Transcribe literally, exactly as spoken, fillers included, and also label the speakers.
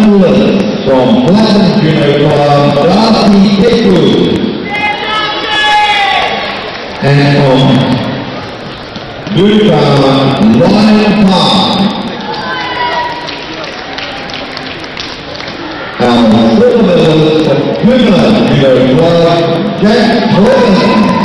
Speaker 1: medalist from Pleasant Junior Club, Darcy Pickwood. And from Blue Crown, Ryan Park. Our silver medalist from Cleveland Junior Club, Jack Corbin.